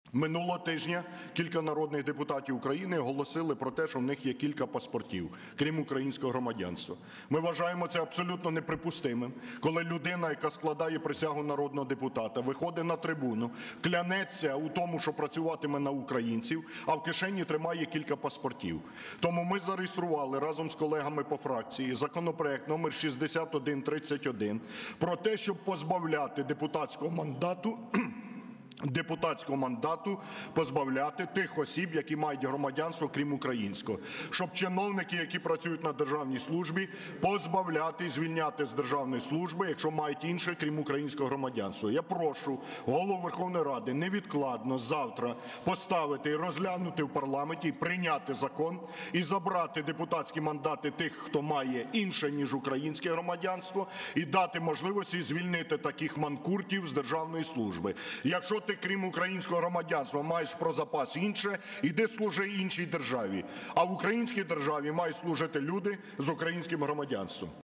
Минулого тижня кілька народних депутатів України оголосили про те, що в них є кілька паспортів, крім українського громадянства. Ми вважаємо це абсолютно неприпустимим, коли людина, яка складає присягу народного депутата, виходить на трибуну, клянеться у тому, що працюватиме на українців, а в кишені тримає кілька паспортів. Тому ми зареєстрували разом з колегами по фракції законопроект номер 6131 про те, щоб позбавляти депутатського мандату позбавляти тих осіб, які мають громадянство, крім українського. Щоб чиновники, які працюють на державній службі, позбавляти і звільняти з державної служби, якщо мають інше, крім українського громадянства. Я прошу Голову Верховної Ради невідкладно завтра поставити і розглянути в парламенті, і прийняти закон, і забрати депутатські мандати тих, хто має інше, ніж українське громадянство, і дати можливості звільнити таких манкуртів з державної служби. Якщо ти, крім українського громадянства, маєш про запас інше, іди служи іншій державі. А в українській державі мають служити люди з українським громадянством.